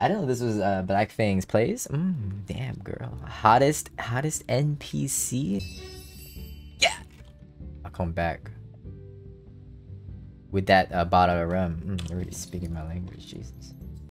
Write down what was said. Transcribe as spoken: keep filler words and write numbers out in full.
I didn't know this was uh, Blackfang's plays. Mm, damn, girl. Hottest, hottest N P C. Yeah. I'll come back with that uh, bottle of rum. Mm, you're already speaking my language, Jesus.